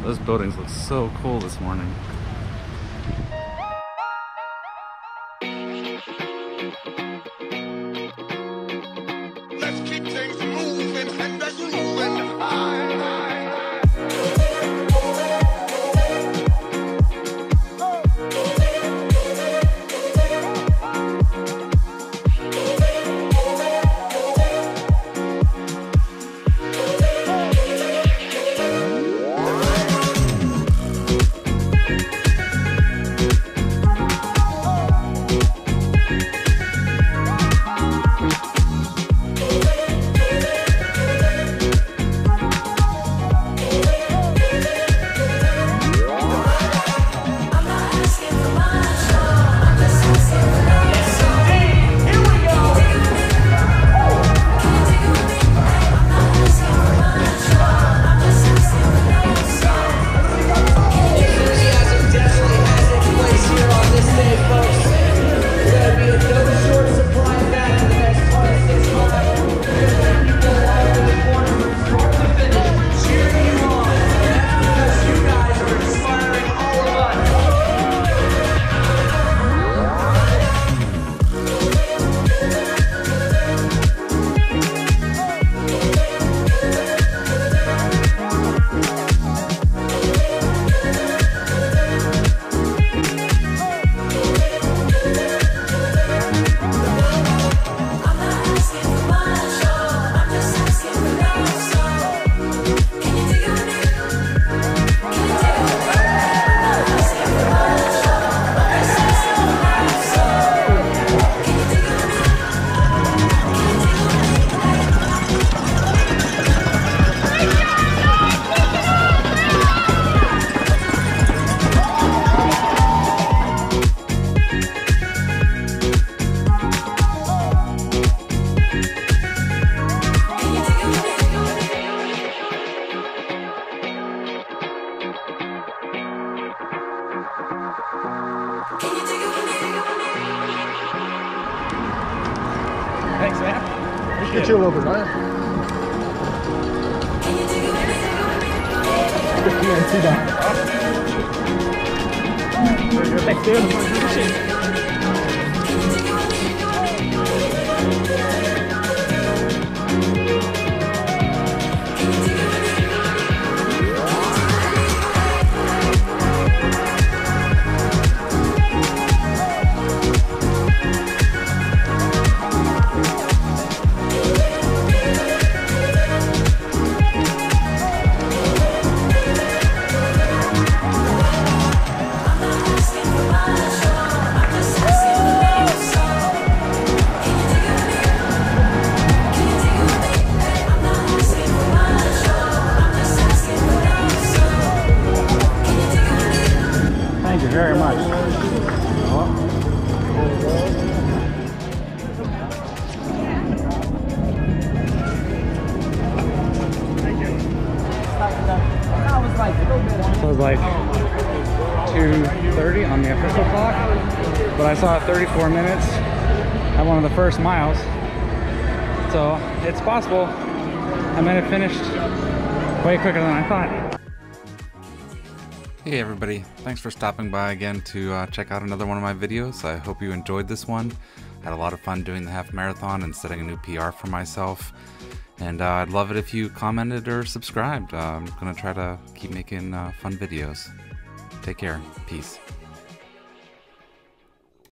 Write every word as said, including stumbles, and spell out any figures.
those buildings look so cool this morning. Let's keep things moving and let's moving high. Thanks, man. Let's get you a little bit, right? Thanks, dude. Thank you very much. So it was like two thirty on the official clock, but I saw thirty-four minutes at one of the first miles. So it's possible I might have finished way quicker than I thought. Hey everybody, thanks for stopping by again to uh, check out another one of my videos. I hope you enjoyed this one. I had a lot of fun doing the half marathon and setting a new P R for myself. And uh, I'd love it if you commented or subscribed. Uh, I'm gonna try to keep making uh, fun videos. Take care. Peace.